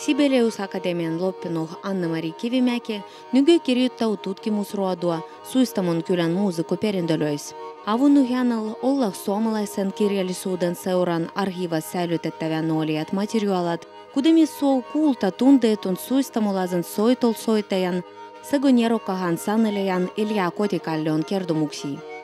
Sibelius Akatemian loppinut Anna-Mari Kivimäki nykykirjoittaa tutkimusruodua Suistamon kylän muusikkoperintölöis. Avun hienolla olla suomalaisen kirjallisuuden seuran arkiivassa säilytettävän olijat materiaalit, kuten suo kuulta tunteetun suistamolaisen soitolsoittajan sekä nerokkahan sanelejan Ilja Kotikallion kertomuksia.